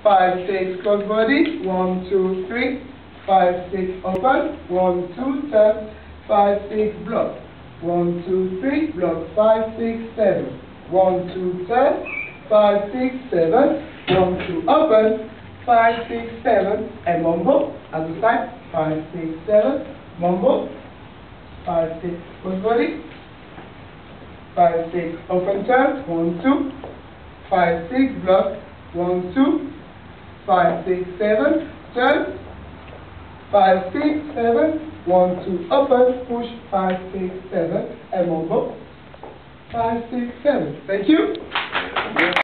5, 6, close body, 1, 2, 3, 5, 6, open, 1, 2, turn, 5, 6, block, 1, 2, 3, block, 5, 6, 7, 1, 2, turn, 5, 6, 7, 1, 2, open, 5, 6, 7, and mumbo, at the side, 5, 6, 7, mumbo, 5, 6, close body, 5, 6, open turn, 1, 2, 5, 6, block, 1, 2, 5, 6, 7, turn, 5, 6, 7, 1, 2, open, push, 5, 6, 7, and mumbo, 5, 6, 7. Thank you.